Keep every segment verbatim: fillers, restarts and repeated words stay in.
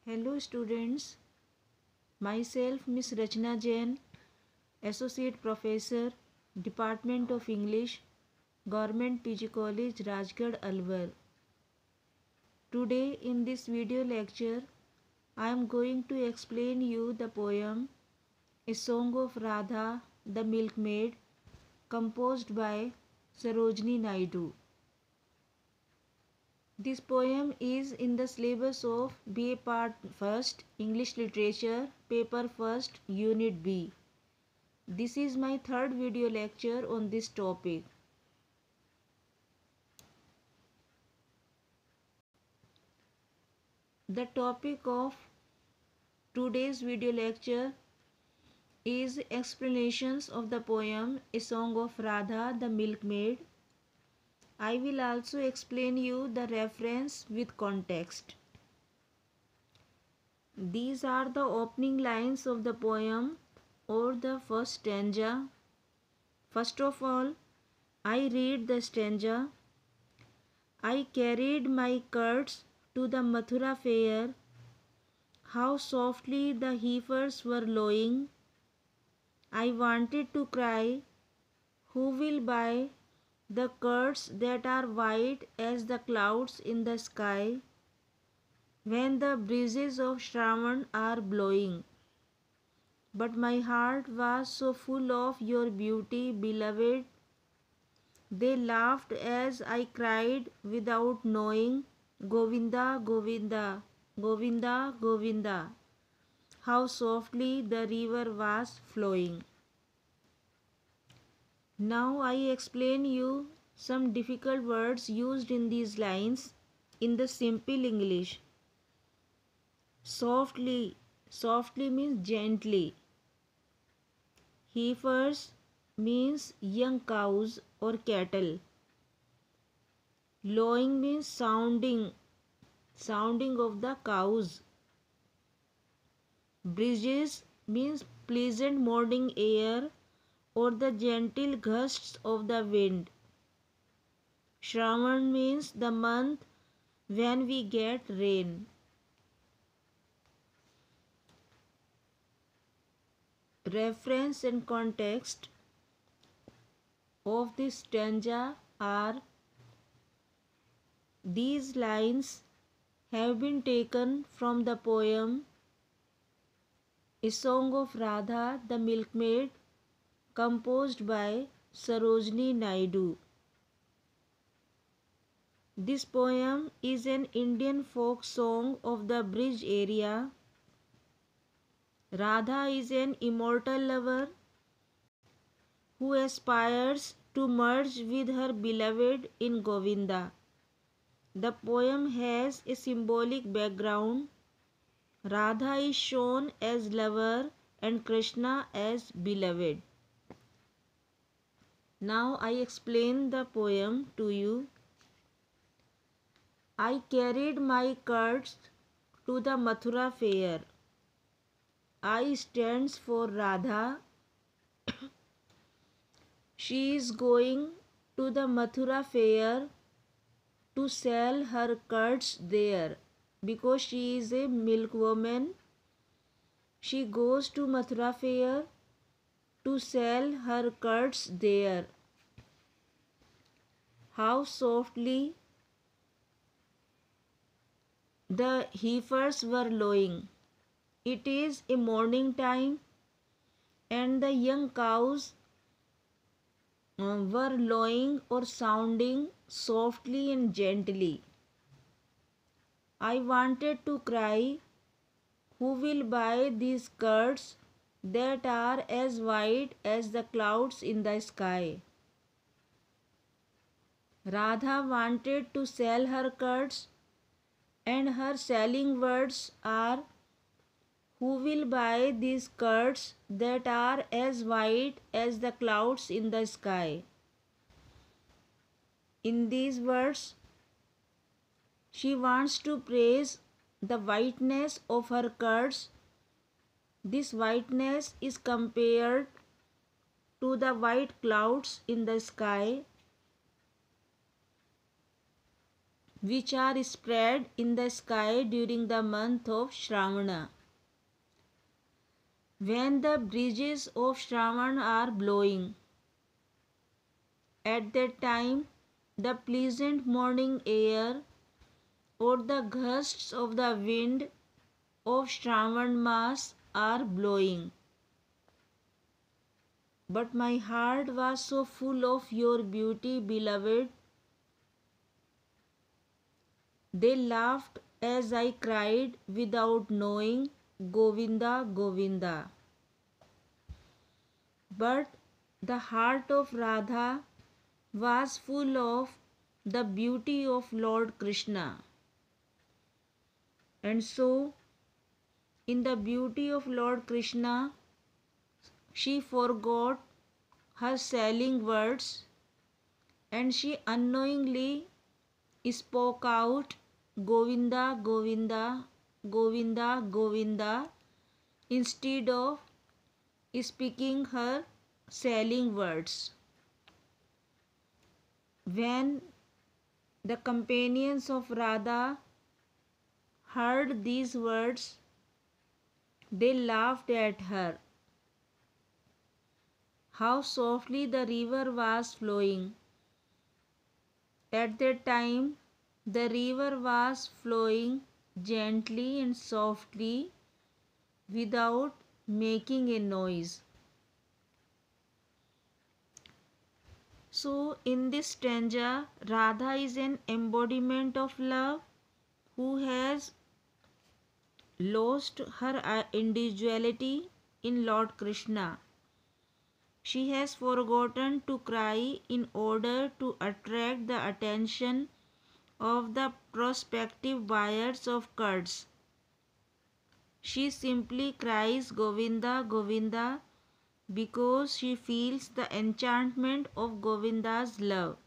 Hello students, myself Miss Rachna Jain, Associate Professor, Department of English, Government P G College, Rajgarh, Alwar. Today in this video lecture, I am going to explain you the poem A Song of Radha the Milkmaid, composed by Sarojini Naidu. This poem is in the syllabus of B A Part First, English Literature, Paper First, Unit B. This is my third video lecture on this topic. The topic of today's video lecture is explanations of the poem A Song of Radha the Milkmaid. I will also explain you the reference with context. These are the opening lines of the poem or the first stanza. First of all, I read the stanza. I carried my curds to the Mathura fair. How softly the heifers were lowing. I wanted to cry, who will buy the curds that are white as the clouds in the sky when the breezes of Shravan are blowing? But my heart was so full of your beauty, beloved. They laughed as I cried without knowing, Govinda, Govinda, Govinda, Govinda. How softly the river was flowing. Now I explain you some difficult words used in these lines in the simple English. Softly, softly means gently. Heifers means young cows or cattle. Lowing means sounding, sounding of the cows. Breezes means pleasant morning air or the gentle gusts of the wind. Shravan means the month when we get rain. Reference and context of this stanza are: these lines have been taken from the poem A Song of Radha the Milkmaid, composed by Sarojini Naidu. This poem is an Indian folk song of the Brij area. Radha is an immortal lover who aspires to merge with her beloved in Govinda. The poem has a symbolic background. Radha is shown as lover and Krishna as beloved. Now I explain the poem to you. I carried my curds to the Mathura fair. I stands for Radha. She is going to the Mathura fair to sell her curds there because she is a milkwoman. She goes to Mathura fair to sell her curds there. How softly the heifers were lowing. It is a morning time and the young cows uh, were lowing or sounding softly and gently. I wanted to cry, who will buy these curds that are as white as the clouds in the sky? Radha wanted to sell her curds, and her selling words are, who will buy these curds that are as white as the clouds in the sky? In these words, she wants to praise the whiteness of her curds. This whiteness is compared to the white clouds in the sky. which are spread in the sky during the month of Shravana. When the breezes of Shravan are blowing, at that time the pleasant morning air or the gusts of the wind of Shravan Mas are blowing. But my heart was so full of your beauty, beloved. They laughed as I cried without knowing, Govinda, Govinda. But the heart of Radha was full of the beauty of Lord Krishna. And so, in the beauty of Lord Krishna, she forgot her selling words and she unknowingly spoke out Govinda, Govinda, Govinda, Govinda instead of speaking her selling words. When the companions of Radha heard these words, they laughed at her. How softly the river was flowing. At that time, the river was flowing gently and softly without making a noise. So, in this stanza, Radha is an embodiment of love who has lost her individuality in Lord Krishna. She has forgotten to cry in order to attract the attention of the prospective buyers of curds. She simply cries Govinda, Govinda because she feels the enchantment of Govinda's love.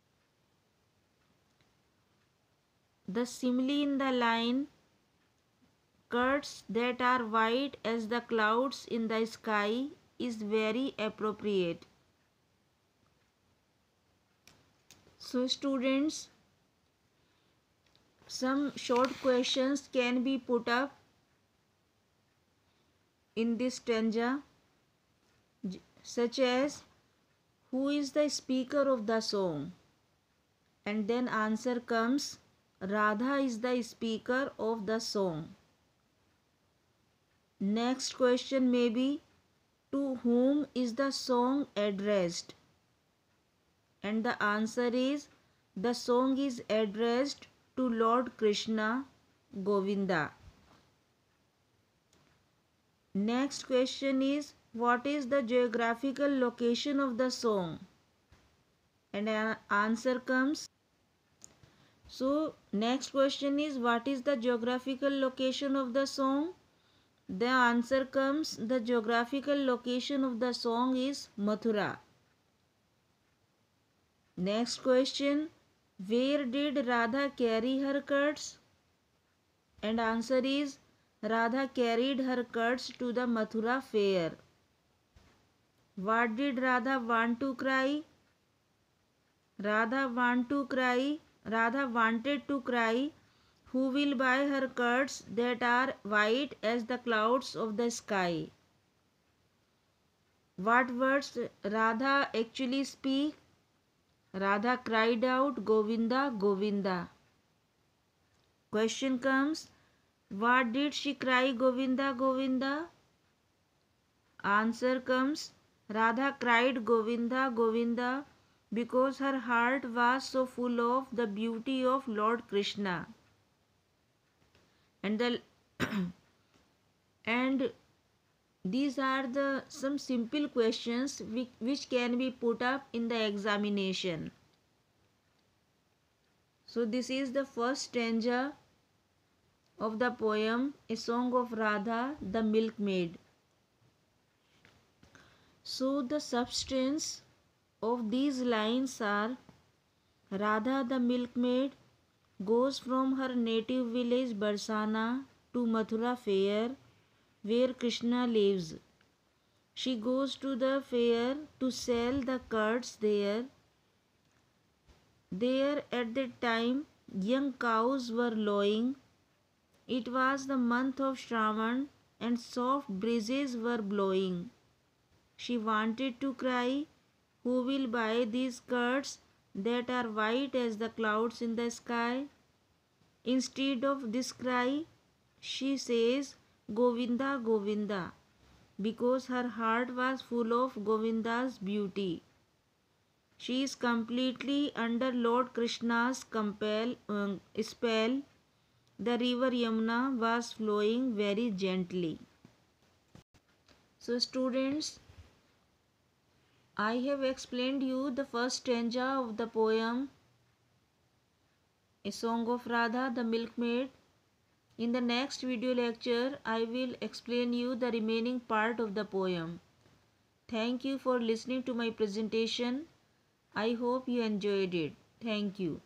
The simile in the line, curds that are white as the clouds in the sky, is very appropriate. So students, some short questions can be put up in this stanza, such as who is the speaker of the song? And then answer comes Radha is the speaker of the song. Next question may be to whom is the song addressed? And the answer is the song is addressed to Lord Krishna, Govinda. Next question is what is the geographical location of the song? And an answer comes. So next question is what is the geographical location of the song? The answer comes the geographical location of the song is Mathura. Next question, where did Radha carry her curds? And answer is Radha carried her curds to the Mathura fair. What did Radha want to cry? Radha want to cry. Radha wanted to cry, who will buy her curds that are white as the clouds of the sky? What words Radha actually speak? Radha cried out, Govinda, Govinda. Question comes, what did she cry, Govinda, Govinda? Answer comes, Radha cried Govinda, Govinda because her heart was so full of the beauty of Lord Krishna. And the and these are the some simple questions which, which can be put up in the examination. So this is the first stanza of the poem A Song of Radha, the Milkmaid. So the substance of these lines are Radha the milkmaid goes from her native village Barsana to Mathura fair where Krishna lives. She goes to the fair to sell the curds there. There at that time Young cows were lowing. It was the month of Shravan and soft breezes were blowing. She wanted to cry, "Who will buy these skirts that are white as the clouds in the sky?" Instead of this cry, she says, "Govinda, Govinda," because her heart was full of Govinda's beauty. She is completely under Lord Krishna's compel, uh, spell. The river Yamuna was flowing very gently. So students, I have explained you the first stanza of the poem A Song of Radha the Milkmaid. In the next video lecture, I will explain you the remaining part of the poem. Thank you for listening to my presentation. I hope you enjoyed it. Thank you.